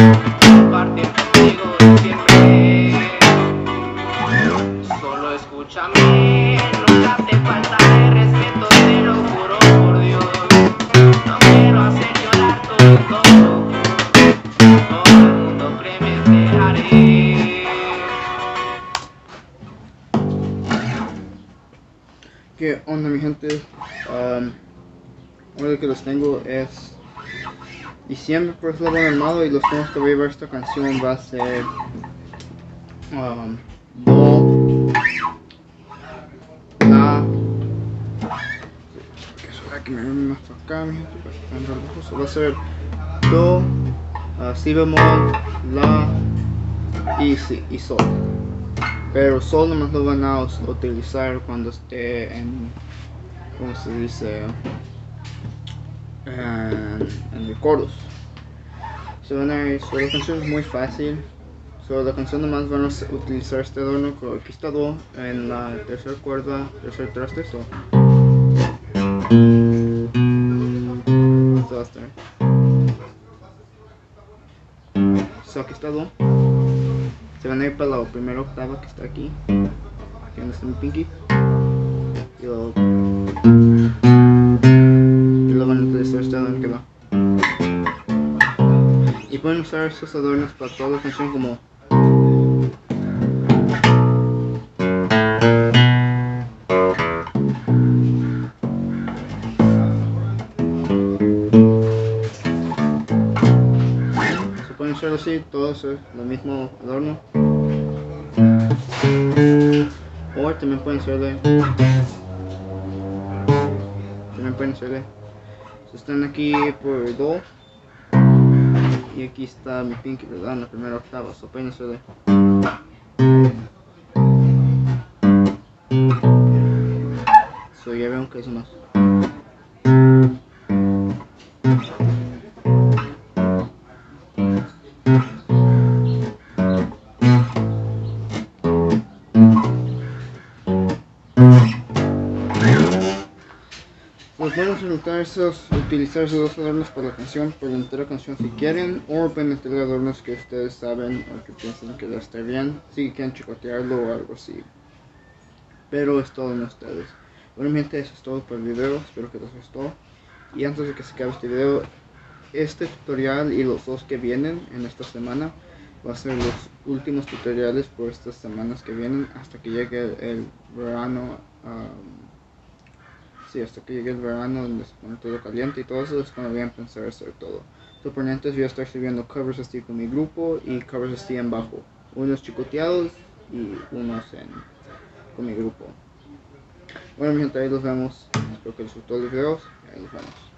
compartir contigo siempre. Solo escúchame, nunca te faltaré respeto, te lo juro por Dios. No quiero hacer llorar todo el mundo créeme te haré. ¿Qué onda, mi gente? Ahora lo que les tengo es diciembre, por eso lo han armado, y los temas que voy a ver esta canción va a ser do, la, que me ven más para acá, mi gente, para que estén relojosos. Va a ser do, si bemol, la y si y sol. Pero sol nomás lo van a utilizar cuando esté en, ¿cómo se dice? En el chorus. So, la canción es muy fácil. So, la canción nomás van a utilizar este adorno que aquí está do en la tercera cuerda, tercer traste. So va a estar. So, aquí está do. Se van a ir para la primera octava que está aquí donde está mi pinky, y lo van a utilizar este adorno que va. Y pueden usar estos adornos para toda la canción, como se pueden usar así, todos el mismo adorno. O también pueden hacerle. Si están aquí por do y aquí está mi pinky, ¿verdad? En la primera octava, so pueden hacerle. So ya veo que es más. Pues pueden utilizar esos dos adornos para la canción, para la entera canción si quieren, o pueden meter adornos que ustedes saben o que piensan que va a estar bien, si quieren chicotearlo o algo así. Pero es todo en ustedes. Bueno, mi gente, eso es todo por el video, espero que les gustó. Y antes de que se acabe este video, este tutorial y los dos que vienen en esta semana va a ser los últimos tutoriales por estas semanas que vienen hasta que llegue el verano. Sí, hasta que llegue el verano donde se pone todo caliente y todo eso es cuando voy a empezar a hacer todo. Por antes voy a estar subiendo covers así con mi grupo y covers así en bajo. Unos chicoteados y unos con mi grupo. Bueno, mi gente, ahí los vemos. Espero que les gustó los videos y ahí los vemos.